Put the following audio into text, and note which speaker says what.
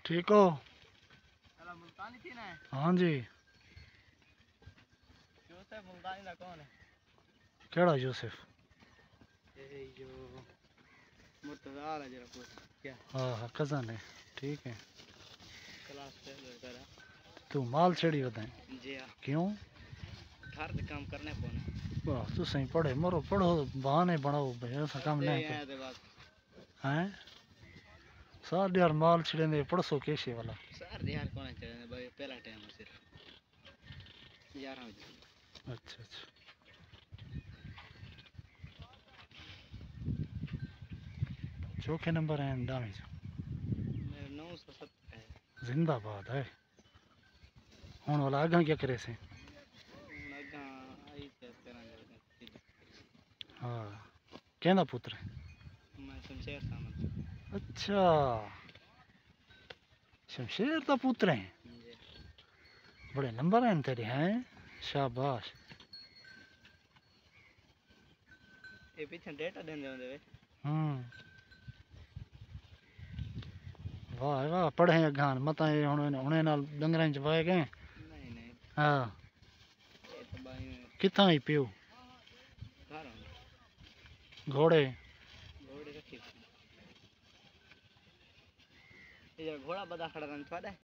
Speaker 1: ठीक हो?
Speaker 2: मुल्तानी थी ना?
Speaker 1: हाँ जी।
Speaker 2: यूसुफ मुल्तानी का कौन है?
Speaker 1: केड़ा यूसुफ?
Speaker 2: ये जो मुर्तज़ा है जरा कुछ क्या?
Speaker 1: हाँ कज़न है। ठीक है।
Speaker 2: क्लास फेल हो गया।
Speaker 1: तू माल छड़ी होता है?
Speaker 2: जी हाँ।
Speaker 1: क्यों?
Speaker 2: घर से काम करने पौने।
Speaker 1: वाह तू सही पढ़े मरो पढ़ो बहाने बनाओ भाई ऐसा काम नहीं कर। हैं? सार यार माल छड़े ने पढ़सो कैसे वाला?
Speaker 2: सर यार कौन है भाई पहला टाइम है सिर्फ 11 बजे।
Speaker 1: अच्छा अच्छा। चौथे नंबर है दामी जो
Speaker 2: 970 है।
Speaker 1: जिंदाबाद है। हुन वाला आगा क्या करे से?
Speaker 2: अगा आई से तेरा
Speaker 1: हाँ कहना पुत्र है?
Speaker 2: मैं शमशेर सामंत।
Speaker 1: अच्छा शमशेर का पुत्र है। बड़े नंबर हैं तेरे हैं। शाबाश।
Speaker 2: ये पीछे डेटा देंदे होंदे वे।
Speaker 1: वाह वाह पढ़े अगान मत हुने नाल डंगरां च वाए गए।
Speaker 2: नहीं नहीं
Speaker 1: हाँ
Speaker 2: ये तो भाई
Speaker 1: कित्थां ही पियो?
Speaker 2: घर
Speaker 1: घोड़े
Speaker 2: घोड़े रखी थी। ये घोड़ा बदा खड़ा रन थोड़ा